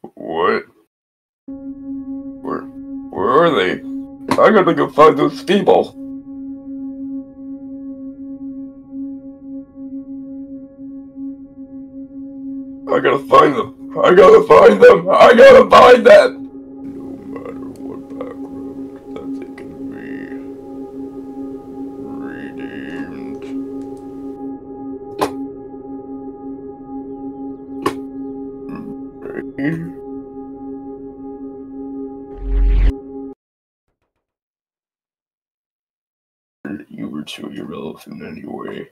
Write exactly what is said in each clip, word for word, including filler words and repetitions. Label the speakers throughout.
Speaker 1: What? Where, where are they? I gotta go find those people. I gotta find them. I gotta find them. I gotta find them. No matter what back road that they can be, redeemed. Okay. You were too irrelevant anyway.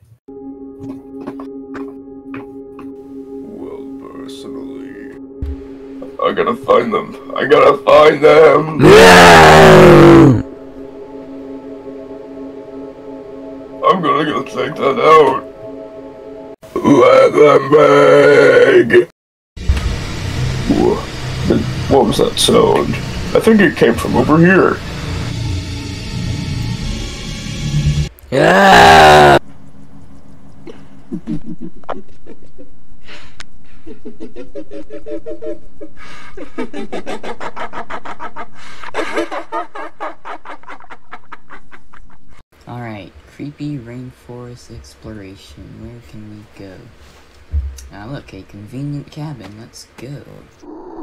Speaker 1: Well, personally, I gotta find them. I gotta find them! No! I'm gonna go check that out. Let them beg! What was that sound? I think it came from over here.
Speaker 2: Yeah. Alright, creepy rainforest exploration. Where can we go? Ah, look, a convenient cabin. Let's go.